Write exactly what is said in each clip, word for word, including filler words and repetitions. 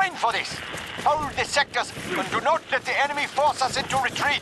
trained for this. Hold the sectors and do not let the enemy force us into retreat.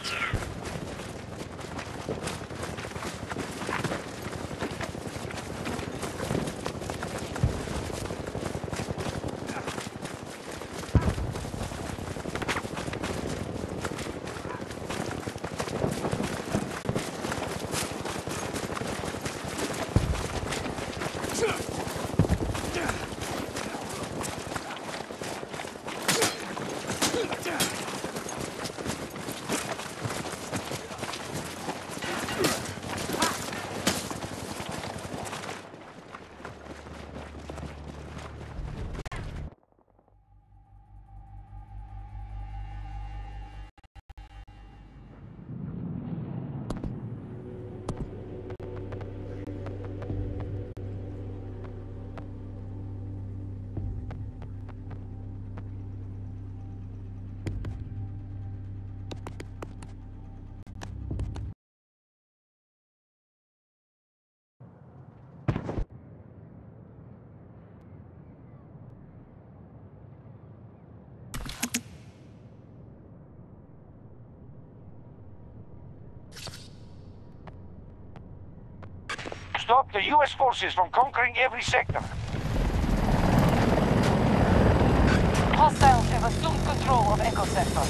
Stop the U S forces from conquering every sector. Hostiles have assumed control of Echo Sector.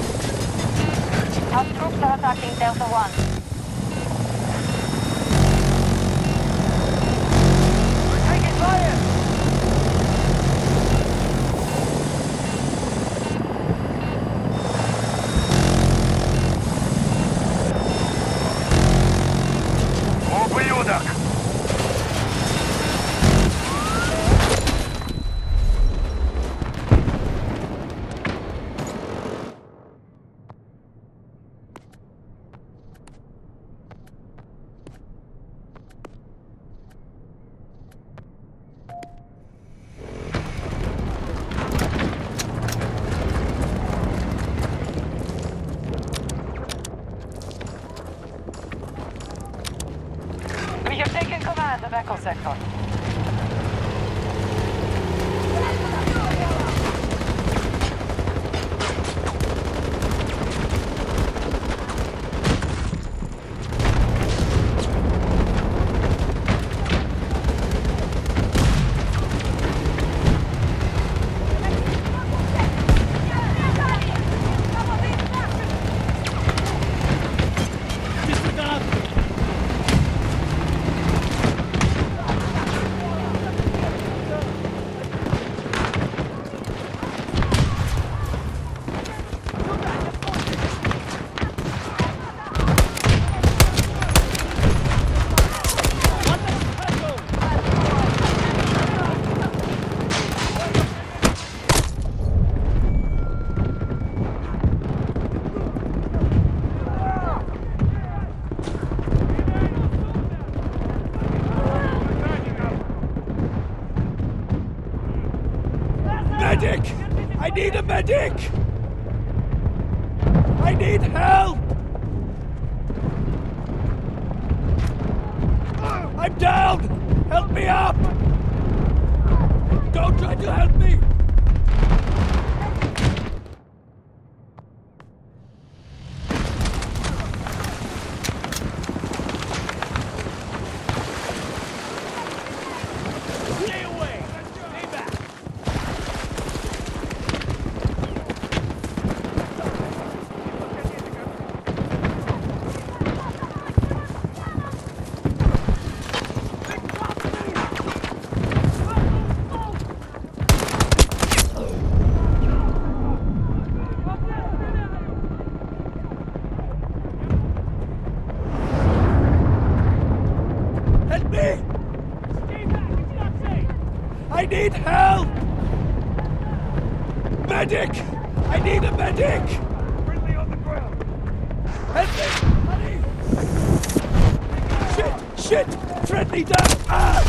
Our troops are attacking Delta One. Taking fire! Ублюдок! We have taken command of Echo Sector. Medic! I need a medic! I need help! I'm down! Help me up! Don't try to help me! Stay away! Stay back! Help me! Stay back! It's not safe! I need help! Medic! I need a medic! Friendly on the ground! Help me! Honey! Shit! Shit! Friendly down! Ah!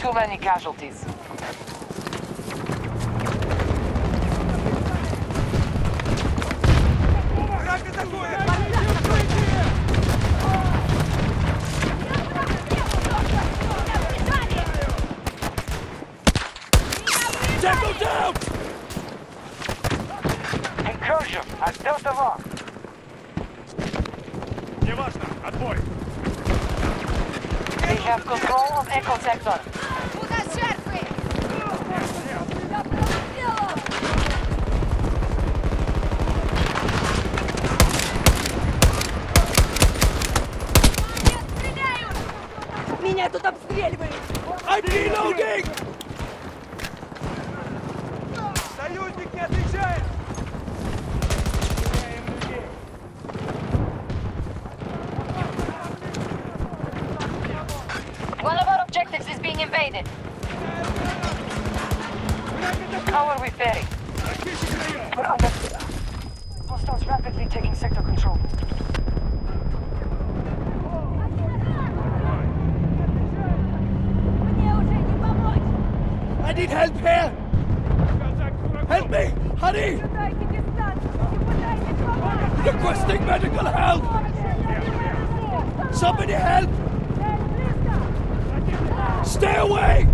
too many casualties. Tango down! Incursion at Delta Rock. Неважно, отбой! They have control of Echo Sector. Меня тут обстреливают! I'm reloading! Союзник не отвечает! One of our objectives is being invaded. How are we faring? We're under... Hostiles rapidly taking sector control. I need help here! Help me! Hurry! Requesting medical help! Somebody help! Stay away!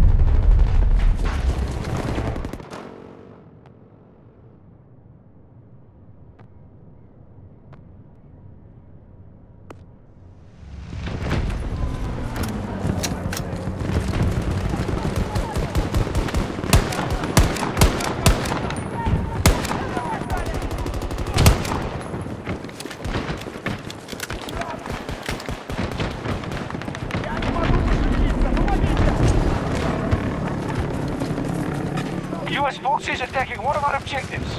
U S forces attacking one of our objectives.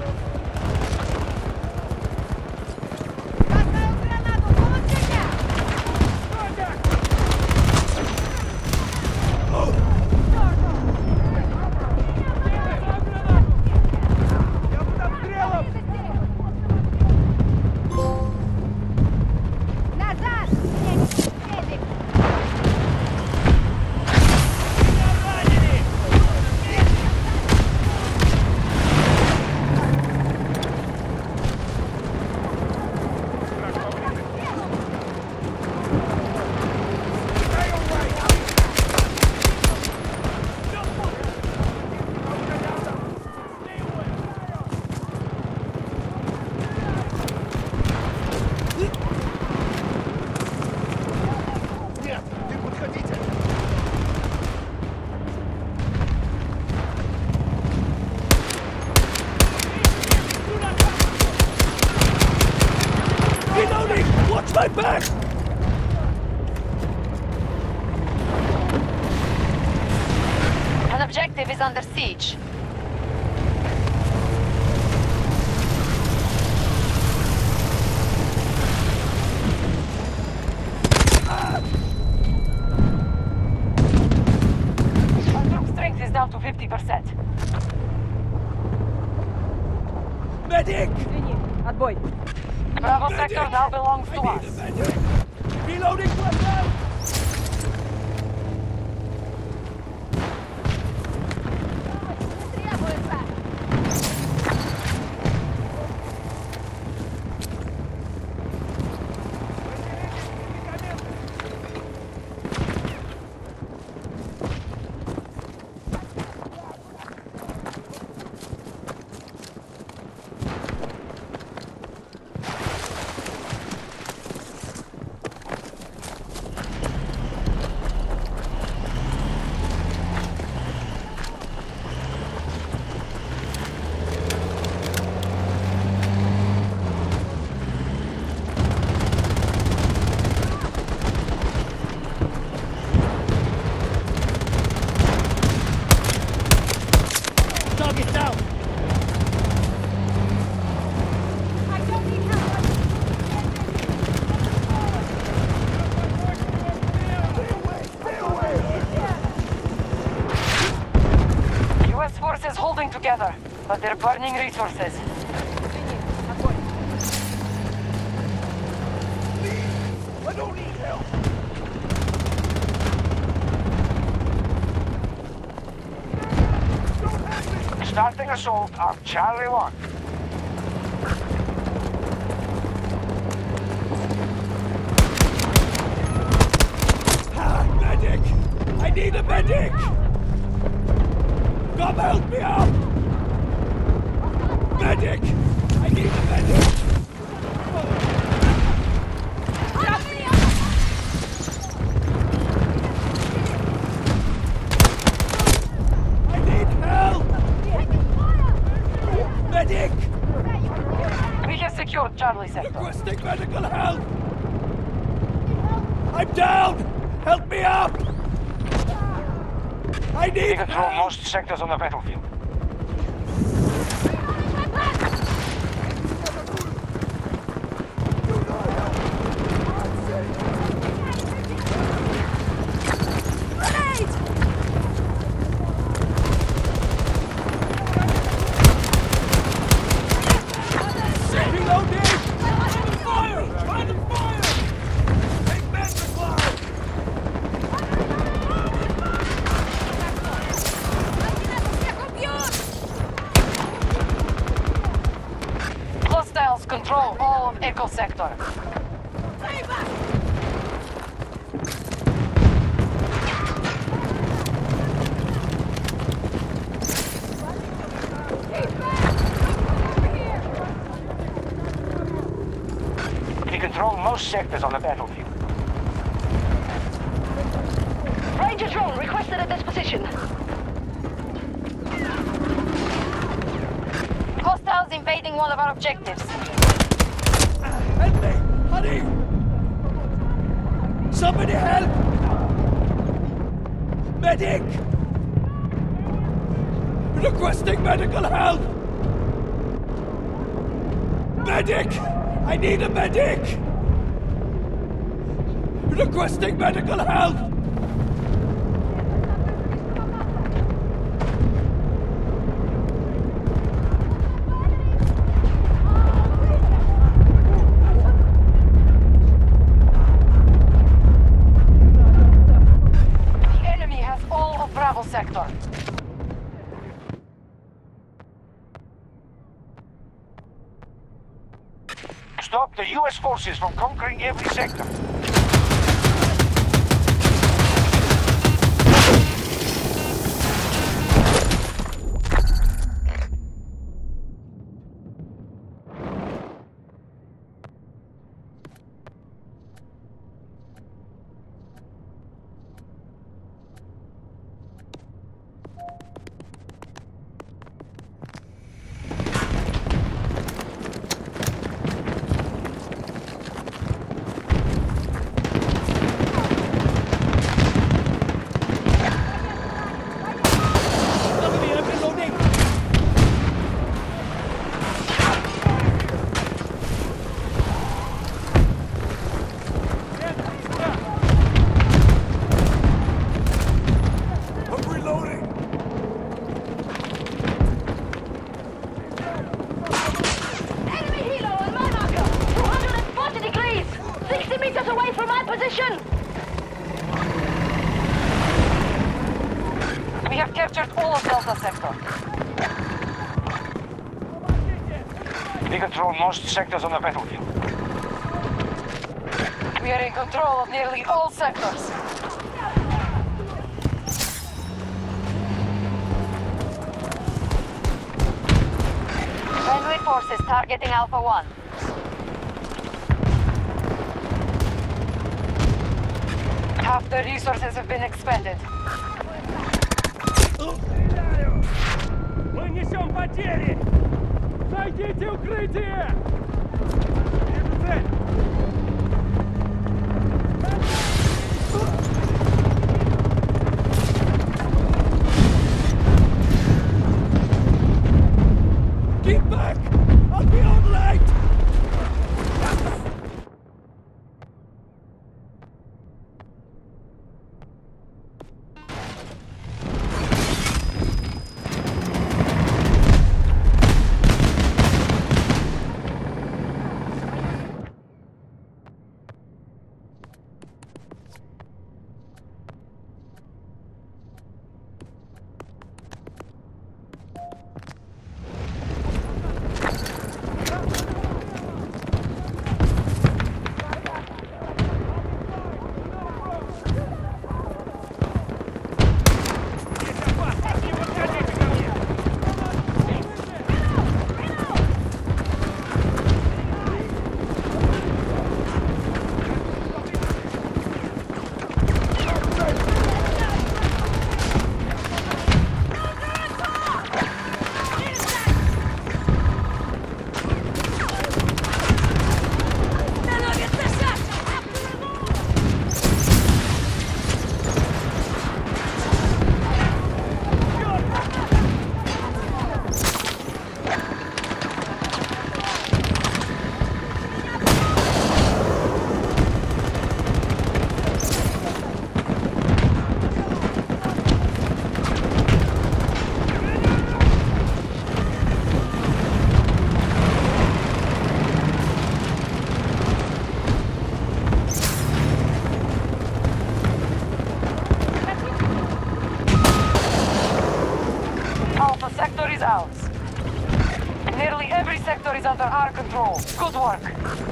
Watch my back! An objective is under siege. Our troop strength is down to fifty percent. Medic! Отбой! Bravo sector now belongs to us. Reloading weapon! Target down! I don't need help! U S forces holding together, but they're burning resources. Отбой! I don't need help! Starting assault on Charlie one. Ah, medic! I need a medic! Come help me out! Medic! I need a medic! I need help! Medic! We have secured Charlie sector. Requesting medical help! I'm down! Help me up! I We need control help! most sectors on the battlefield. Reloading! Fire! Find the fire! Take back the cloud! Hostiles control all of Echo sector. We control most sectors on the battlefield. Ranger drone requested at this position. Hostiles invading one of our objectives. Help me! Honey! Somebody help! Medic! Requesting medical help! Medic! I need a medic! Requesting medical help! The enemy has all of Bravo sector. Stop the U S forces from conquering every sector. We have captured all of Delta sector. We control most sectors on the battlefield. We are in control of nearly all sectors. Friendly forces targeting Alpha one. Half the resources have been expended. Мы несем потери! Найдите укрытие! Keep back! I'll be on light! Every sector is under our control. Good work.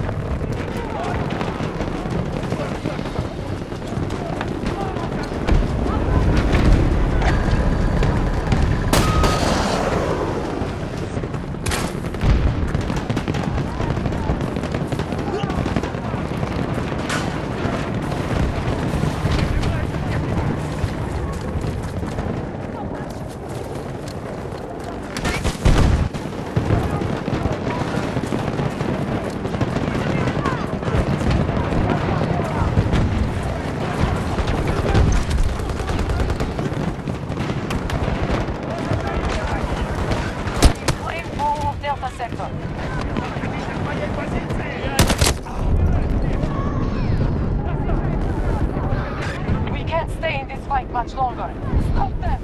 Much longer. Stop them!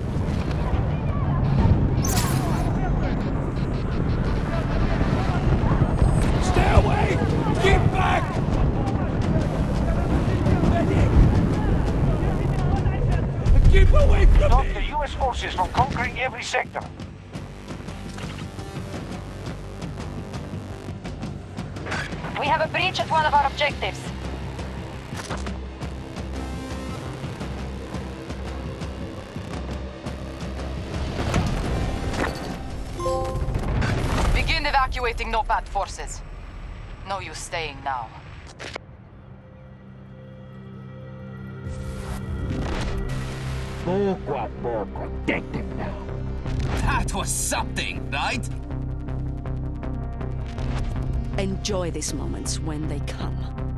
Stay away! Keep back! Keep away from Stop me! the U S forces from conquering every sector. We have a breach at one of our objectives. Begin evacuating NOPAD forces. No use staying now. That was something, right? Enjoy these moments when they come.